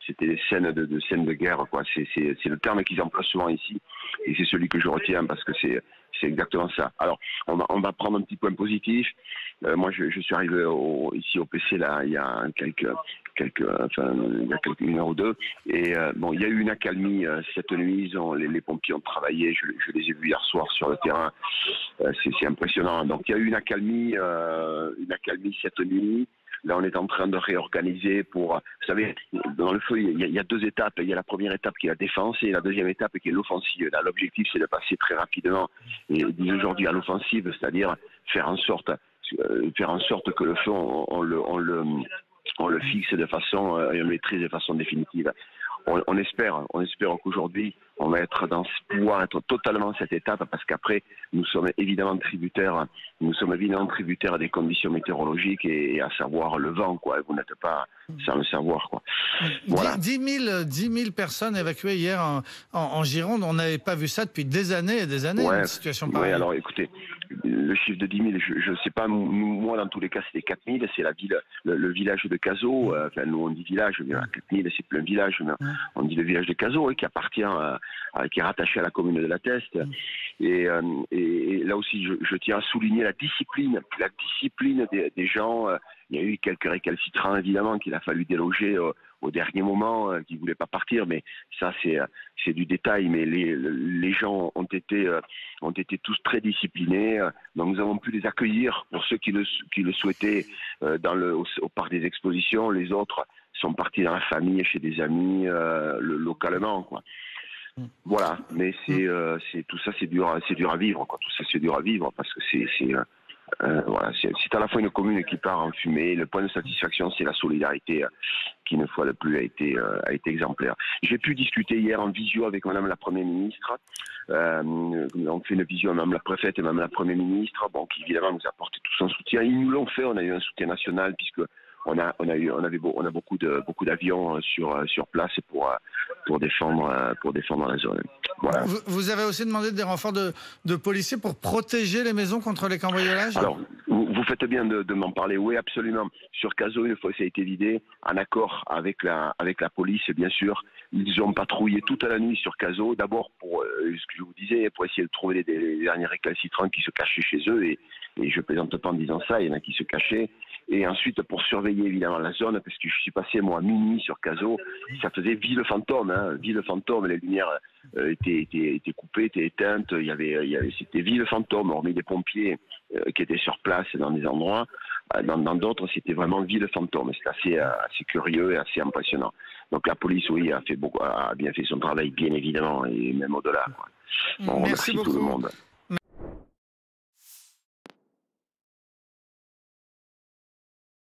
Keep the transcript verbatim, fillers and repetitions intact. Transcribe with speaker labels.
Speaker 1: c'était des scènes de, de scènes de guerre, quoi. C'est, c'est, c'est le terme qu'ils emploient souvent ici, et c'est celui que je retiens parce que c'est, c'est exactement ça. Alors, on va, on va prendre un petit point positif. Euh, moi, je, je suis arrivé au, ici au P C là, il y a quelques, quelques, enfin, il y a quelques une heure ou deux, et euh, bon, il y a eu une accalmie euh, cette nuit. Ils ont, les, les pompiers ont travaillé. Je, je les ai vus hier soir sur le terrain. Euh, c'est, c'est impressionnant. Donc, il y a eu une accalmie, euh, une accalmie cette nuit. Là, on est en train de réorganiser pour... Vous savez, dans le feu, il y, a, il y a deux étapes. Il y a la première étape qui est la défense et la deuxième étape qui est l'offensive. Là, l'objectif, c'est de passer très rapidement et aujourd'hui à l'offensive, c'est-à-dire faire en sorte, euh, faire en sorte que le feu, on, on, le, on, le, on le fixe de façon, euh, et on le maîtrise de façon définitive. On, on espère, on espère qu'aujourd'hui, on va être dans pouvoir être totalement cette étape, parce qu'après, nous sommes évidemment tributaires, nous sommes évidemment tributaires des conditions météorologiques et, et à savoir le vent, quoi. Vous n'êtes pas sans le savoir, quoi.
Speaker 2: Voilà. dix mille personnes évacuées hier en, en, en Gironde. On n'avait pas vu ça depuis des années et des années,
Speaker 1: ouais,
Speaker 2: une situation pareille.
Speaker 1: Ouais, alors écoutez, le chiffre de dix mille, je ne sais pas, moi dans tous les cas c'était quatre mille, c'est la ville, le, le village de Cazaux, euh, enfin nous on dit village, mais quatre mille c'est plein village, mais on dit le village de Cazaux, hein, qui appartient, à, à, qui est rattaché à la commune de La Teste. Et, euh, et, et là aussi je, je tiens à souligner la discipline, la discipline des, des gens. Euh, il y a eu quelques récalcitrants évidemment qu'il a fallu déloger euh, au dernier moment, euh, qui ne voulaient pas partir, mais ça c'est c'est du détail. Mais les les gens ont été euh, ont été tous très disciplinés, donc nous avons pu les accueillir pour ceux qui le qui le souhaitaient euh, dans le au, au parc des expositions. Les autres sont partis dans la famille, chez des amis, euh, le, localement, quoi. Voilà, mais c'est euh, c'est tout ça, c'est dur, c'est dur à vivre, quoi. Tout ça c'est dur à vivre parce que c'est c'est euh, Euh, voilà, c'est, c'est à la fois une commune qui part en fumée. Le point de satisfaction, c'est la solidarité euh, qui, une fois de plus, a été, euh, a été exemplaire. J'ai pu discuter hier en visio avec Madame la Première ministre. Euh, on fait une visio à Madame la préfète et Madame la Première ministre, bon, qui évidemment nous a apporté tout son soutien. Ils nous l'ont fait. On a eu un soutien national puisque on a, on a eu, on avait, beau, on a beaucoup de, beaucoup d'avions sur, sur place pour, pour défendre, pour défendre la zone. Voilà.
Speaker 2: Vous, vous avez aussi demandé des renforts de, de policiers pour protéger les maisons contre les cambriolages?
Speaker 1: Alors, vous, vous faites bien de, de m'en parler. Oui, absolument. Sur Cazaux, une fois que ça a été vidé, en accord avec la, avec la police, bien sûr, ils ont patrouillé toute la nuit sur Cazaux. D'abord pour euh, ce que je vous disais, pour essayer de trouver les, les derniers récalcitrants qui se cachaient chez eux. Et, et je plaisante pas en disant ça, il y en a qui se cachaient. Et ensuite, pour surveiller évidemment la zone, parce que je suis passé moi à minuit sur Cazaux, ça faisait ville fantôme, hein, ville fantôme. Les lumières euh, étaient, étaient, étaient coupées, étaient éteintes. Il y avait, il y avait, c'était ville fantôme. Hormis des pompiers euh, qui étaient sur place dans des endroits, euh, dans, dans d'autres, c'était vraiment ville fantôme. C'est assez, euh, assez curieux et assez impressionnant. Donc la police, oui, a fait beaucoup, a bien fait son travail, bien évidemment, et même au-delà, quoi.
Speaker 2: Bon, merci beaucoup.
Speaker 1: Tout le monde.